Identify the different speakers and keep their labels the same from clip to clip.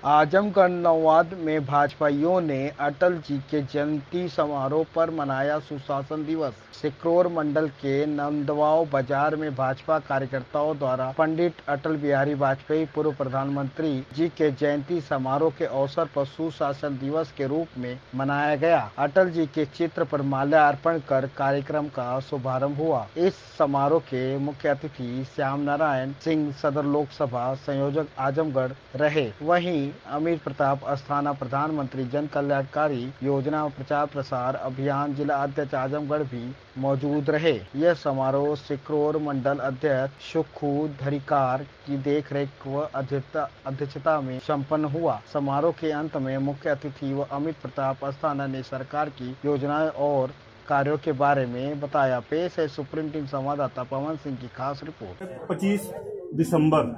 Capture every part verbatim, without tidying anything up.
Speaker 1: आजमगढ़ नौवाद में भाजपाइयों ने अटल जी के जयंती समारोह पर मनाया सुशासन दिवस। सिकरौर मंडल के नंदवाव बाजार में भाजपा कार्यकर्ताओं द्वारा पंडित अटल बिहारी वाजपेयी पूर्व प्रधानमंत्री जी के जयंती समारोह के अवसर पर सुशासन दिवस के रूप में मनाया गया। अटल जी के चित्र पर माल्यार्पण कर कार्यक्रम का शुभारंभ हुआ। इस समारोह के मुख्य अतिथि श्याम नारायण सिंह सदर लोकसभा संयोजक आजमगढ़ रहे। वहीं अमीर प्रताप अस्थाना प्रधानमंत्री जन कल्याणकारी योजना प्रचार प्रसार अभियान जिला अध्यक्ष आजमगढ़ भी मौजूद रहे। यह समारोह सिकरौर मंडल अध्यक्ष सुखू धरिकार की देखरेख व अध्यक्षता में संपन्न हुआ। समारोह के अंत में मुख्य अतिथि व अमित प्रताप अस्थाना ने सरकार की योजनाएं और कार्यों के बारे में बताया। पेश है सुप्रीमटेंडेंट संवाददाता पवन सिंह की खास रिपोर्ट।
Speaker 2: पच्चीस दिसंबर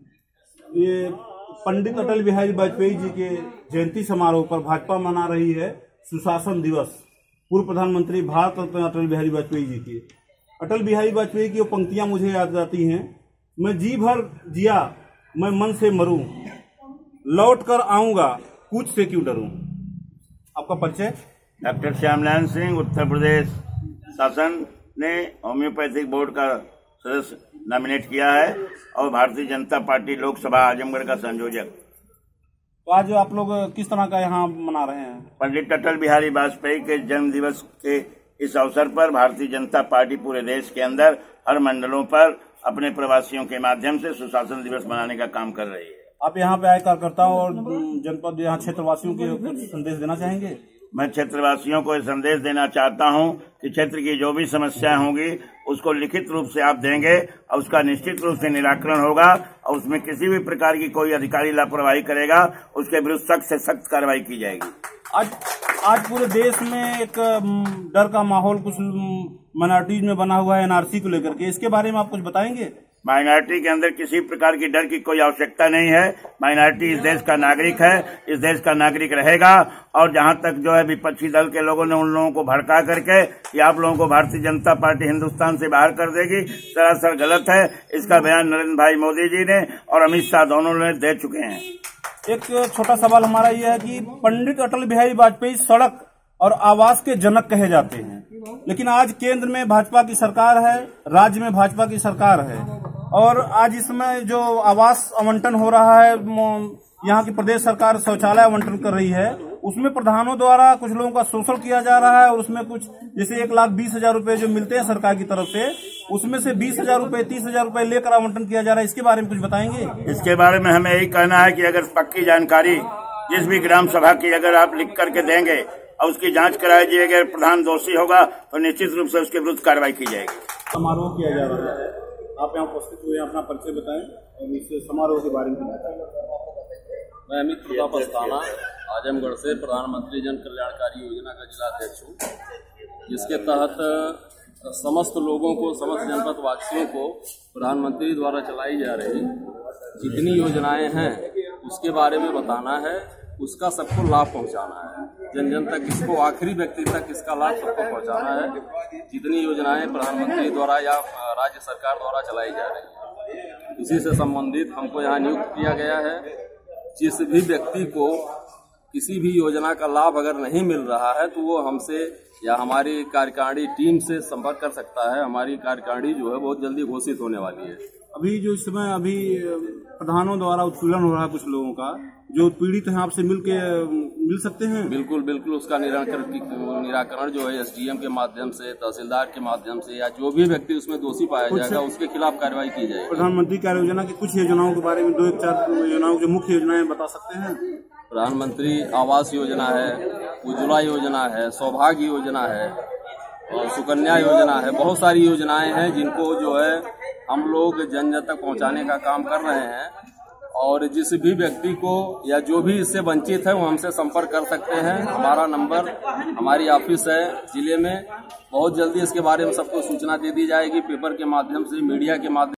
Speaker 2: ये पंडित अटल बिहारी वाजपेयी जी के जयंती समारोह पर भाजपा मना रही है सुशासन दिवस। पूर्व प्रधानमंत्री भारत रत्न अटल बिहारी वाजपेयी जी की अटल बिहारी वाजपेयी की वो पंक्तियां मुझे याद आती हैं। मैं जी भर जिया, मैं मन से मरूं, लौट कर आऊंगा, कुछ से क्यों डरूं। आपका परिचय?
Speaker 3: डॉक्टर श्याम नारायण सिंह, उत्तर प्रदेश शासन ने होम्योपैथिक बोर्ड का सदस्य नॉमिनेट किया है और भारतीय जनता पार्टी लोकसभा आजमगढ़ का संयोजक।
Speaker 2: तो आज आप लोग किस तरह का यहाँ मना रहे हैं?
Speaker 3: पंडित अटल बिहारी वाजपेयी के जन्म दिवस के इस अवसर पर भारतीय जनता पार्टी पूरे देश के अंदर हर मंडलों पर अपने प्रवासियों के माध्यम से सुशासन दिवस मनाने का काम कर रही है।
Speaker 2: आप यहाँ पे आए कार्यकर्ताओं और जनपद यहाँ क्षेत्रवासियों के कुछ संदेश देना चाहेंगे?
Speaker 3: मैं क्षेत्रवासियों को संदेश देना चाहता हूं कि क्षेत्र की जो भी समस्याएं होंगी उसको लिखित रूप से आप देंगे और उसका निश्चित रूप से निराकरण होगा और उसमें किसी भी प्रकार की कोई अधिकारी लापरवाही करेगा उसके विरुद्ध सख्त से सख्त कार्रवाई की जाएगी।
Speaker 2: आज आज पूरे देश में एक डर का माहौल कुछ माइनॉरिटीज में बना हुआ है एनआरसी को लेकर के, इसके बारे में आप कुछ बताएंगे?
Speaker 3: माइनॉरिटी के अंदर किसी प्रकार की डर की कोई आवश्यकता नहीं है। माइनॉरिटी इस देश का नागरिक है, इस देश का नागरिक रहेगा। और जहां तक जो है विपक्षी दल के लोगों ने उन लोगों को भड़का करके कि आप लोगों को भारतीय जनता पार्टी हिंदुस्तान से बाहर कर देगी, सरासर गलत है। इसका बयान नरेंद्र भाई मोदी जी ने और अमित शाह दोनों ने दे चुके हैं।
Speaker 2: एक छोटा सवाल हमारा यह है कि पंडित अटल बिहारी वाजपेयी सड़क और आवास के जनक कहे जाते हैं, लेकिन आज केंद्र में भाजपा की सरकार है, राज्य में भाजपा की सरकार है और आज इसमें जो आवास आवंटन हो रहा है, यहाँ की प्रदेश सरकार शौचालय आवंटन कर रही है, उसमें प्रधानों द्वारा कुछ लोगों का शोषण किया जा रहा है और उसमें कुछ जैसे एक लाख बीस हजार रूपये जो मिलते हैं सरकार की तरफ से, उसमें से बीस हजार रूपये तीस हजार रूपये लेकर आवंटन किया जा रहा है। इसके बारे में कुछ बताएंगे?
Speaker 3: इसके बारे में हमें यही कहना है कि अगर पक्की जानकारी जिस भी ग्राम सभा की अगर आप लिख करके देंगे और उसकी जांच कराई जाएगी, अगर प्रधान दोषी होगा तो निश्चित रूप से उसके विरुद्ध कार्रवाई की जाएगी।
Speaker 2: समारोह किया जा रहा है, आप यहाँ उपस्थित हुए, अपना परिचय बताएं और इस समारोह के बारे में बताएं।
Speaker 4: मैं अमित प्रताप अस्थाना आजमगढ़ से प्रधानमंत्री जन कल्याणकारी योजना का जिला अध्यक्ष हूँ, जिसके तहत समस्त लोगों को, समस्त जनपद वासियों को प्रधानमंत्री द्वारा चलाई जा रही जितनी योजनाएं हैं उसके बारे में बताना है, उसका सबको लाभ पहुंचाना है, जन जन तक, इसको आखिरी व्यक्ति तक इसका लाभ सबको पहुंचाना है। जितनी योजनाएं प्रधानमंत्री द्वारा या राज्य सरकार द्वारा चलाई जा रही है, इसी से संबंधित हमको यहाँ नियुक्त किया गया है। जिस भी व्यक्ति को किसी भी योजना का लाभ अगर नहीं मिल रहा है तो वो हमसे या हमारी कार्यकारिणी टीम से संपर्क कर सकता है। हमारी कार्यकारिणी जो है बहुत जल्दी घोषित होने वाली है।
Speaker 2: अभी जो इस समय अभी प्रधानों द्वारा उत्पीड़न हो रहा है कुछ लोगों का, जो पीड़ित हैं, आपसे मिल के मिल सकते हैं?
Speaker 4: बिल्कुल बिल्कुल, उसका निराकरण निराकरण जो है एसडीएम के माध्यम से, तहसीलदार के माध्यम से या जो भी व्यक्ति उसमें दोषी पाया जाएगा उसके खिलाफ कार्रवाई की जाएगी।
Speaker 2: प्रधानमंत्री कार्य योजना की कुछ योजनाओं के बारे में दो एक चार योजनाओं की मुख्य योजनाएं बता सकते हैं?
Speaker 4: प्रधानमंत्री आवास योजना है, उज्ज्वला योजना है, सौभाग्य योजना है और सुकन्या योजना है। बहुत सारी योजनाएं हैं जिनको जो है हम लोग जन जन तक पहुंचाने का काम कर रहे हैं और जिस भी व्यक्ति को या जो भी इससे वंचित है वो हमसे संपर्क कर सकते हैं। हमारा नंबर, हमारी ऑफिस है जिले में। बहुत जल्दी इसके बारे में सबको सूचना दे दी जाएगी, पेपर के माध्यम से, मीडिया के माध्यम